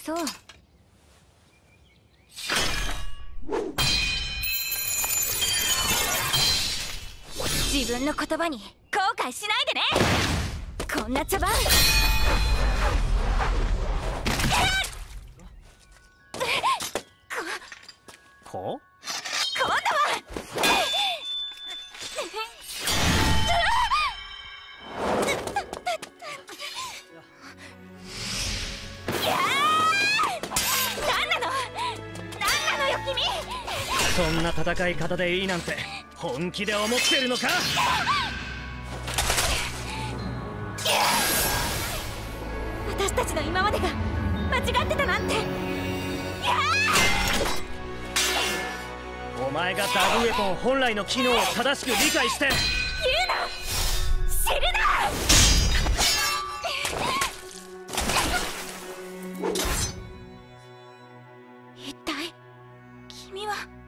そう。自分の言葉に後悔しないでね。こんな茶番。 こ今度はなんなのよ君。 そんな戦い方でいいなんて本気で思ってるのか。 私たちの今までが間違ってたなんて。 お前がダブウェポン本来の機能を正しく理解して言うな、知るな。一体君は。